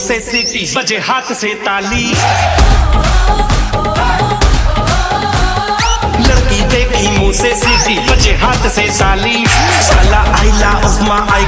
से सीटी, बजे हाथ से ताली। लड़की देखी मुंह से सीटी, बजे हाथ से ताली। साला आइला उस्मा आई